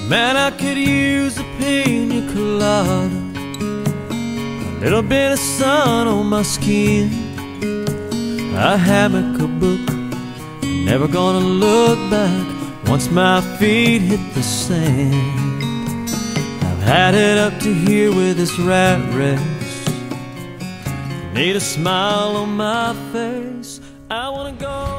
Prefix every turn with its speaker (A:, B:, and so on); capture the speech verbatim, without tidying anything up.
A: Man, I could use a pina colada, a little bit of sun on my skin, a hammock, a book, never gonna look back once my feet hit the sand. I've had it up to here with this rat race, need a smile on my face. I wanna go